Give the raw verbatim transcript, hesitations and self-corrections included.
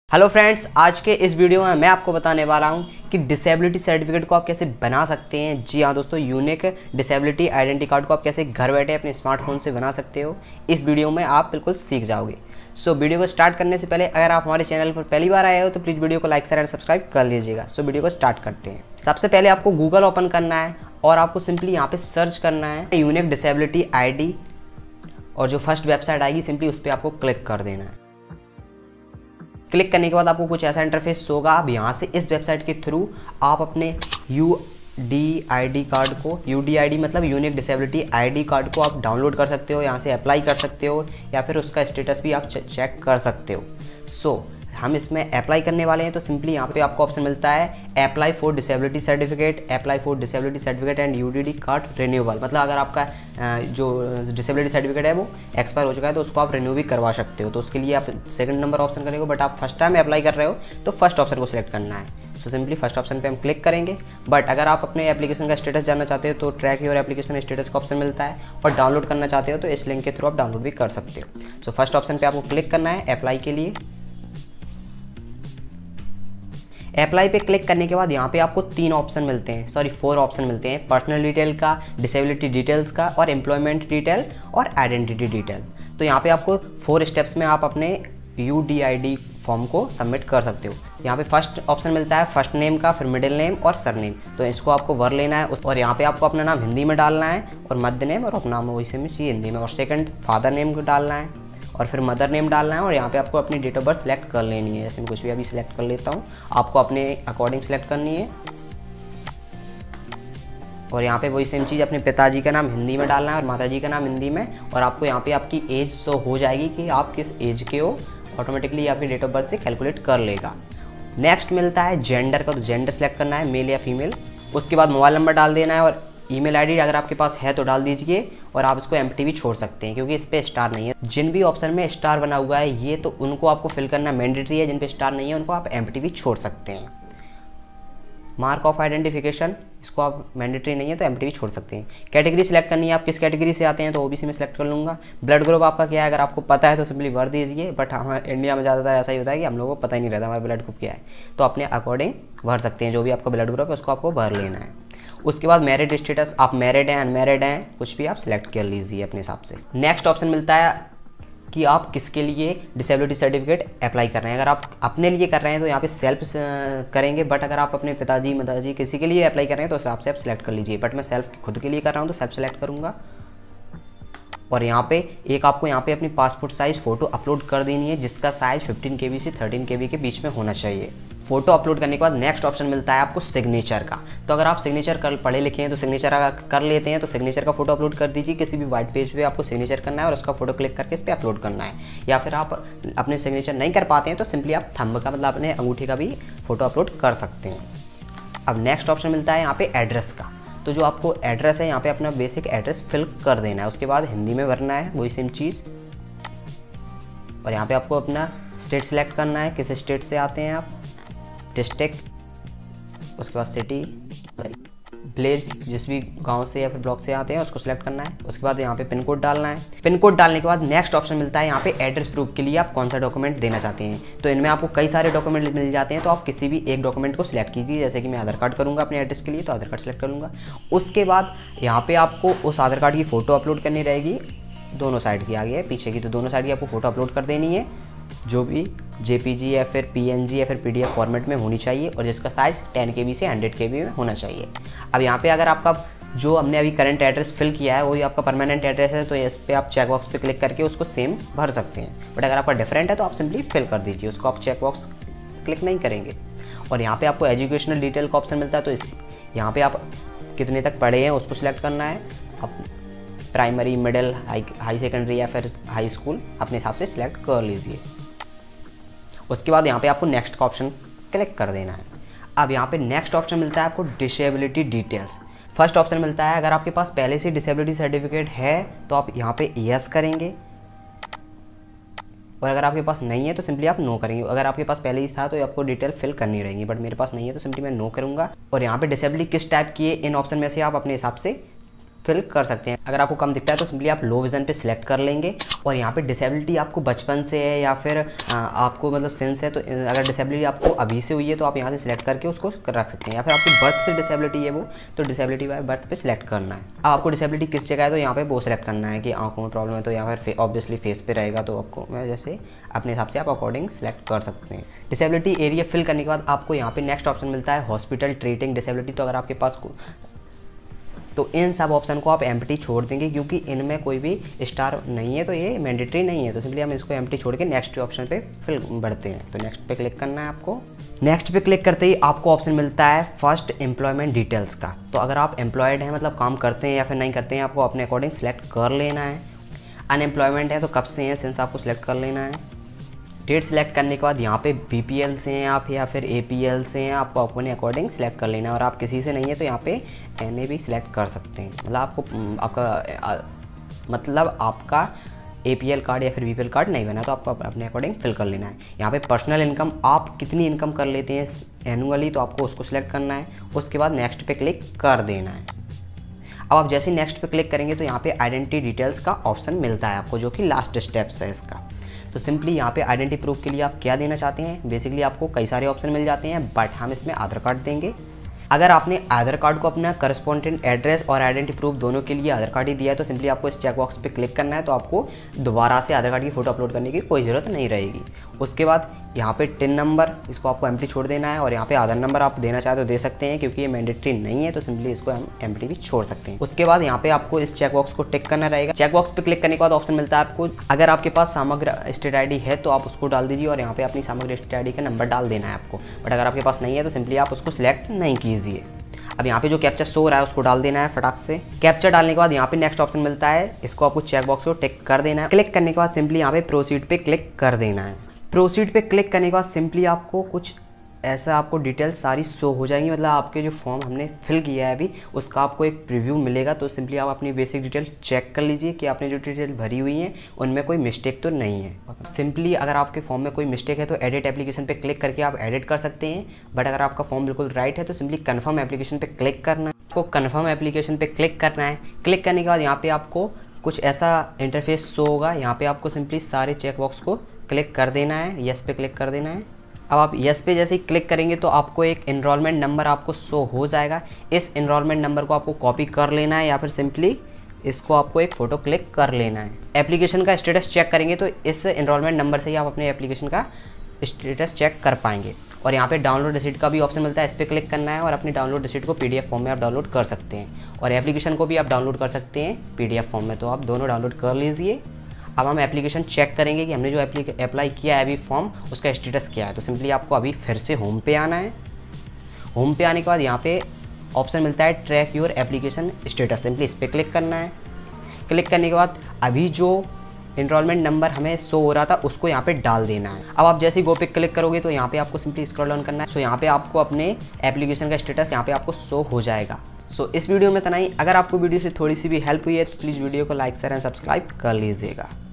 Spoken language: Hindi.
हेलो फ्रेंड्स, आज के इस वीडियो में मैं आपको बताने वाला हूं कि डिसेबिलिटी सर्टिफिकेट को आप कैसे बना सकते हैं। जी हाँ दोस्तों, यूनिक डिसेबिलिटी आइडेंटिटी कार्ड को आप कैसे घर बैठे अपने स्मार्टफोन से बना सकते हो, इस वीडियो में आप बिल्कुल सीख जाओगे। सो वीडियो को स्टार्ट करने से पहले अगर आप हमारे चैनल पर पहली बार आए हो तो प्लीज़ वीडियो को लाइक शेयर एंड सब्सक्राइब कर लीजिएगा। सो वीडियो को स्टार्ट करते हैं। सबसे पहले आपको गूगल ओपन करना है और आपको सिंपली यहाँ पर सर्च करना है यूनिक डिसेबिलिटी आई डी, और जो फर्स्ट वेबसाइट आएगी सिंपली उस पर आपको क्लिक कर देना है। क्लिक करने के बाद आपको कुछ ऐसा इंटरफेस होगा। अब यहाँ से इस वेबसाइट के थ्रू आप अपने U D I D card को, यू डी आई डी मतलब unique disability I D card को आप डाउनलोड कर सकते हो, यहाँ से अप्लाई कर सकते हो या फिर उसका स्टेटस भी आप चेक कर सकते हो। सो so, हम इसमें अप्लाई करने वाले हैं तो सिंपली यहाँ पे आपको ऑप्शन मिलता है apply for disability certificate, apply for disability certificate and UDID card renewal. मतलब अगर आपका जो डिसेबिलिटी सर्टिफिकेट है वो एक्सपायर हो चुका है तो उसको आप रिन्यू भी करवा सकते हो। तो उसके लिए आप सेकंड नंबर ऑप्शन करेंगे, बट आप फर्स्ट टाइम अप्लाई कर रहे हो तो फर्स्ट ऑप्शन को सिलेक्ट करना है। सो सिंपली फर्स्ट ऑप्शन पे हम क्लिक करेंगे। बट अगर आप अपने एप्लीकेशन का स्टेटस जानना चाहते हो तो ट्रैक योर एप्लीकेशन स्टेटस का ऑप्शन मिलता है, और डाउनलोड करना चाहते हो तो इस लिंक के थ्रू आप डाउनलोड भी कर सकते हो। सो फर्स्ट ऑप्शन पे आपको क्लिक करना है अप्लाई के लिए। अप्लाई पे क्लिक करने के बाद यहाँ पे आपको तीन ऑप्शन मिलते हैं, सॉरी फोर ऑप्शन मिलते हैं, पर्सनल डिटेल का, डिसेबिलिटी डिटेल्स का, और एम्प्लॉयमेंट डिटेल और आइडेंटिटी डिटेल। तो यहाँ पे आपको फोर स्टेप्स में आप अपने U D I D form को सबमिट कर सकते हो। यहाँ पे फर्स्ट ऑप्शन मिलता है फर्स्ट नेम का, फिर मिडिल नेम और सरनेम। तो इसको आपको भर लेना है, और यहाँ पे आपको अपना नाम हिंदी में डालना है और मध्य नेम और अपना नाम वैसे में चाहिए हिंदी में, और सेकंड फादर नेम को डालना है और फिर मदर नेम डालना है। और यहाँ पे आपको अपनी डेट ऑफ बर्थ सेलेक्ट कर लेनी है। जैसे मैं कुछ भी अभी सिलेक्ट कर लेता हूँ, आपको अपने अकॉर्डिंग सेलेक्ट करनी है। और यहाँ पे वही सेम चीज़, अपने पिताजी का नाम हिंदी में डालना है और माताजी का नाम हिंदी में, और आपको यहाँ पे आपकी एज शो हो जाएगी कि आप किस एज के हो, ऑटोमेटिकली आपकी डेट ऑफ बर्थ से कैलकुलेट कर लेगा। नेक्स्ट मिलता है जेंडर का, तो जेंडर सेलेक्ट करना है मेल या फीमेल। उसके बाद मोबाइल नंबर डाल देना है, और ईमेल आईडी अगर आपके पास है तो डाल दीजिए, और आप इसको एम्प्टी भी छोड़ सकते हैं क्योंकि इस पर स्टार नहीं है। जिन भी ऑप्शन में स्टार बना हुआ है ये तो उनको आपको फिल करना मैंडेटरी है, जिन पे स्टार नहीं है उनको आप एम्प्टी भी छोड़ सकते हैं। मार्क ऑफ आइडेंटिफिकेशन, इसको आप मैंडेटरी नहीं है तो एम्प्टी भी छोड़ सकते हैं। कैटेगरी सिलेक्ट करनी है, आप किस कैटेगरी से आते हैं तो ओबीसी में सिलेक्ट कर लूँगा। ब्लड ग्रुप आपका क्या है अगर आपको पता है तो सिंपली भर दीजिए, बट हमारे इंडिया में ज़्यादातर ऐसा ही होता है कि हम लोगों को पता ही नहीं रहता हमारा ब्लड ग्रुप क्या है, तो अपने अकॉर्डिंग भर सकते हैं। जो भी आपका ब्लड ग्रुप है उसको आपको भर लेना है। उसके बाद मैरिड स्टेटस, आप मैरिड हैं अनमैरिड हैं कुछ भी आप सिलेक्ट कर लीजिए अपने हिसाब से। नेक्स्ट ऑप्शन मिलता है कि आप किसके लिए डिसेबिलिटी सर्टिफिकेट अप्लाई कर रहे हैं। अगर आप अपने लिए कर रहे हैं तो यहाँ पे सेल्फ करेंगे, बट अगर आप अपने पिताजी माताजी किसी के लिए अप्लाई कर रहे हैं तो उस हिसाब से आप सिलेक्ट कर लीजिए। बट मैं सेल्फ खुद के लिए कर रहा हूँ तो सेल्फ सेलेक्ट करूँगा। और यहाँ पे एक आपको यहाँ पे अपनी पासपोर्ट साइज़ फ़ोटो अपलोड कर देनी है, जिसका साइज़ फिफ्टीन के बी से थर्टीन के बी के बीच में होना चाहिए। फोटो अपलोड करने के बाद नेक्स्ट ऑप्शन मिलता है आपको सिग्नेचर का। तो अगर आप सिग्नेचर कर पढ़े लिखे हैं तो सिग्नेचर कर लेते हैं तो सिग्नेचर का फोटो अपलोड कर दीजिए। किसी भी वाइट पेज पे आपको सिग्नेचर करना है और उसका फोटो क्लिक करके इस पर अपलोड करना है। या फिर आप अपने सिग्नेचर नहीं कर पाते हैं तो सिंपली आप थंब का मतलब अपने अंगूठे का भी फोटो अपलोड कर सकते हैं। अब नेक्स्ट ऑप्शन मिलता है यहाँ पे एड्रेस का। तो जो आपको एड्रेस है यहाँ पे अपना बेसिक एड्रेस फिल कर देना है, उसके बाद हिंदी में भरना है वही सेम चीज़। और यहाँ पे आपको अपना स्टेट सेलेक्ट करना है, किस स्टेट से आते हैं आप, डिस्ट्रिक्ट, उसके बाद सिटी, विलेज जिस भी गांव से या फिर ब्लॉक से आते हैं उसको सिलेक्ट करना है। उसके बाद यहाँ पे पिन कोड डालना है। पिन कोड डालने के बाद नेक्स्ट ऑप्शन मिलता है यहाँ पे एड्रेस प्रूफ के लिए आप कौन सा डॉक्यूमेंट देना चाहते हैं। तो इनमें आपको कई सारे डॉक्यूमेंट मिल जाते हैं, तो आप किसी भी एक डॉक्यूमेंट को सिलेक्ट कीजिए। जैसे कि मैं आधार कार्ड करूँगा अपने एड्रेस के लिए तो आधार कार्ड सेलेक्ट करूँगा। उसके बाद यहाँ पर आपको उस आधार कार्ड की फ़ोटो अपलोड करनी रहेगी, दोनों साइड की, आगे पीछे की, तो दोनों साइड की आपको फ़ोटो अपलोड कर देनी है, जो भी जेपीजी या फिर पीएनजी या फिर पीडीएफ फॉर्मेट में होनी चाहिए, और जिसका साइज़ टेन के बी से हंड्रेड के बी में होना चाहिए। अब यहाँ पे अगर आपका जो हमने अभी करंट एड्रेस फिल किया है वही आपका परमानेंट एड्रेस है तो इस पर आप चेक बॉक्स पे क्लिक करके उसको सेम भर सकते हैं। बट अगर आपका डिफरेंट है तो आप सिंपली फिल कर दीजिए, उसको आप चेक बॉक्स क्लिक नहीं करेंगे। और यहाँ पर आपको एजुकेशनल डिटेल का ऑप्शन मिलता है, तो इस यहाँ पर आप कितने तक पढ़े हैं उसको सिलेक्ट करना है। आप primary, middle, high high secondary या फिर हाई स्कूल अपने हिसाब से सिलेक्ट कर लीजिए। उसके बाद यहाँ पे आपको नेक्स्ट का ऑप्शन क्लिक कर देना है। अब यहाँ पे नेक्स्ट ऑप्शन मिलता है आपको डिसेबिलिटी डिटेल्स। फर्स्ट ऑप्शन मिलता है अगर आपके पास पहले से डिसेबिलिटी सर्टिफिकेट है तो आप यहाँ पे यस करेंगे, और अगर आपके पास नहीं है तो सिंपली आप नो करेंगे। अगर आपके पास पहले ही था तो आपको डिटेल फिल करनी रहेगी, बट मेरे पास नहीं है तो सिंपली मैं नो करूँगा। और यहाँ पे डिसेबिलिटी किस टाइप की है इन ऑप्शन में से आप अपने हिसाब से फिल कर सकते हैं। अगर आपको कम दिखता है तो सिंपली आप लो विज़न पे सिलेक्ट कर लेंगे और यहाँ पे डिसेबिलिटी आपको बचपन से है या फिर आ, आपको मतलब सेंस है, तो अगर डिसेबिलिटी आपको अभी से हुई है तो आप यहाँ से सिलेक्ट करके उसको रख सकते हैं, या फिर आपकी बर्थ से डिसेबिलिटी है वो तो डिसेबिलिटी बाय बर्थ पे सिलेक्ट करना है। अब आपको डिसेबिलिटी किस जगह है तो यहाँ पे वो सिलेक्ट करना है कि आंखों में प्रॉब्लम है तो यहाँ फिर ऑब्वियसली फेस पे रहेगा, तो आपको मैं जैसे अपने हिसाब से आप अकॉर्डिंग सिलेक्ट कर सकते हैं। डिसेबिलिटी एरिया फिल करने के बाद आपको यहाँ पे नेक्स्ट ऑप्शन मिलता है हॉस्पिटल ट्रीटिंग डिसेबिलिटी। तो अगर आपके पास तो इन सब ऑप्शन को आप एम्प्टी छोड़ देंगे क्योंकि इनमें कोई भी स्टार नहीं है, तो ये मैंडेटरी नहीं है, तो सिंपली हम इसको एम्प्टी छोड़ के नेक्स्ट ऑप्शन पे फिल बढ़ते हैं। तो नेक्स्ट पे क्लिक करना है आपको। नेक्स्ट पे क्लिक करते ही आपको ऑप्शन मिलता है फर्स्ट एम्प्लॉयमेंट डिटेल्स का। तो अगर आप एम्प्लॉयड हैं मतलब काम करते हैं या फिर नहीं करते हैं, आपको अपने अकॉर्डिंग सेलेक्ट कर लेना है। अनएम्प्लॉयमेंट है तो कब से हैं सेंस आपको सेलेक्ट कर लेना है। डेट सेलेक्ट करने के बाद यहाँ पे बीपीएल से हैं आप या फिर एपीएल से हैं, आपको अपने अकॉर्डिंग सेलेक्ट कर लेना है। और आप किसी से नहीं है तो यहाँ पे एनए भी सिलेक्ट कर सकते हैं, मतलब आपको आपका आ, मतलब आपका एपीएल कार्ड या फिर बीपीएल कार्ड नहीं बना तो आपको अपने अकॉर्डिंग फिल कर लेना है। यहाँ पे पर्सनल इनकम आप कितनी इनकम कर लेते हैं एनुअली तो आपको उसको सिलेक्ट करना है। उसके बाद नेक्स्ट पे क्लिक कर देना है। अब आप जैसे नेक्स्ट पे क्लिक करेंगे तो यहाँ पे आइडेंटिटी डिटेल्स का ऑप्शन मिलता है आपको, जो कि लास्ट स्टेप्स है इसका। तो सिंपली यहाँ पे आइडेंटिटी प्रूफ के लिए आप क्या देना चाहते हैं, बेसिकली आपको कई सारे ऑप्शन मिल जाते हैं, बट हम इसमें आधार कार्ड देंगे। अगर आपने आधार कार्ड को अपना करस्पॉन्डेंट एड्रेस और आइडेंटिटी प्रूफ दोनों के लिए आधार कार्ड ही दिया है तो सिंपली आपको इस चेक बॉक्स पे क्लिक करना है, तो आपको दोबारा से आधार कार्ड की फ़ोटो अपलोड करने की कोई ज़रूरत नहीं रहेगी। उसके बाद यहाँ पे टिन नंबर इसको आपको एम्प्टी छोड़ देना है, और यहाँ पे आधार नंबर आप देना चाहे तो दे सकते हैं क्योंकि ये मैंडेटरी नहीं है, तो सिंपली इसको हम एम्प्टी भी छोड़ सकते हैं। उसके बाद यहाँ पे आपको इस चेक बॉक्स को टिक करना रहेगा। चेक बॉक्स पे क्लिक करने के बाद ऑप्शन मिलता है आपको, अगर आपके पास समग्र स्टेट आई डी है तो आप उसको डाल दीजिए और यहाँ पे अपनी समग्र स्टेट आई डी का नंबर डाल देना है आपको। बट अगर आपके पास नहीं है तो सिंपली आप उसको सिलेक्ट नहीं कीजिए। अब यहाँ पे जो कैप्चर शो हो रहा है उसको डाल देना है फटाक से। कैप्चर डालने के बाद यहाँ पे नेक्स्ट ऑप्शन मिलता है, इसको आपको चेक बॉक्स को टिक कर देना है। क्लिक करने के बाद सिंपली यहाँ पे प्रोसीड पे क्लिक कर देना है। प्रोसीड पे क्लिक करने के बाद सिंपली आपको कुछ ऐसा आपको डिटेल सारी शो हो जाएंगी, मतलब आपके जो फॉर्म हमने फिल किया है अभी उसका आपको एक प्रीव्यू मिलेगा। तो सिंपली आप अपनी बेसिक डिटेल चेक कर लीजिए कि आपने जो डिटेल भरी हुई है उनमें कोई मिस्टेक तो नहीं है। सिंपली अगर आपके फॉर्म में कोई मिस्टेक है तो एडिट एप्लीकेशन पे क्लिक करके आप एडिट कर सकते हैं, बट अगर आपका फॉर्म बिल्कुल राइट है तो सिंपली कन्फर्म एप्लीकेशन पे क्लिक करना है। आपको कन्फर्म एप्लीकेशन पे क्लिक करना है। क्लिक करने के बाद यहाँ पे आपको कुछ ऐसा इंटरफेस शो होगा, यहाँ पे आपको सिंपली सारे चेक बॉक्स को क्लिक कर देना है, येस पे क्लिक कर देना है। अब आप येस पे जैसे ही क्लिक करेंगे तो आपको एक इनरोलमेंट नंबर आपको शो हो जाएगा। इस इनरोलमेंट नंबर को आपको कॉपी कर लेना है या फिर सिंपली इसको आपको एक फ़ोटो क्लिक कर लेना है। एप्लीकेशन का स्टेटस चेक करेंगे तो इस इनरोलमेंट नंबर से ही आप अपने एप्लीकेशन का स्टेटस चेक कर पाएंगे। और यहाँ पे डाउनलोड रिसीट का भी ऑप्शन मिलता है, इस पर क्लिक करना है और अपनी डाउनलोड रिसीट को पीडीएफ फॉर्म में आप डाउनलोड कर सकते हैं, और एप्लीकेशन को भी आप डाउनलोड कर सकते हैं पीडीएफ फॉर्म में। तो आप दोनों डाउनलोड कर लीजिए। अब हम एप्लीकेशन चेक करेंगे कि हमने जो अप्लाई किया है अभी फॉर्म उसका स्टेटस क्या है। तो सिंपली आपको अभी फिर से होम पे आना है। होम पे आने के बाद यहाँ पे ऑप्शन मिलता है track your application status, simply इस पर क्लिक करना है। क्लिक करने के बाद अभी जो इनरोलमेंट नंबर हमें शो हो रहा था उसको यहाँ पे डाल देना है। अब आप जैसे ही गो पे क्लिक करोगे तो यहाँ पे आपको सिंपली स्क्रॉल डाउन करना है। सो यहाँ पे आपको अपने एप्लीकेशन का स्टेटस यहाँ पे आपको शो हो जाएगा। सो so, इस वीडियो में इतना ही। अगर आपको वीडियो से थोड़ी सी भी हेल्प हुई है तो प्लीज़ वीडियो को लाइक शेयर एंड सब्सक्राइब कर लीजिएगा।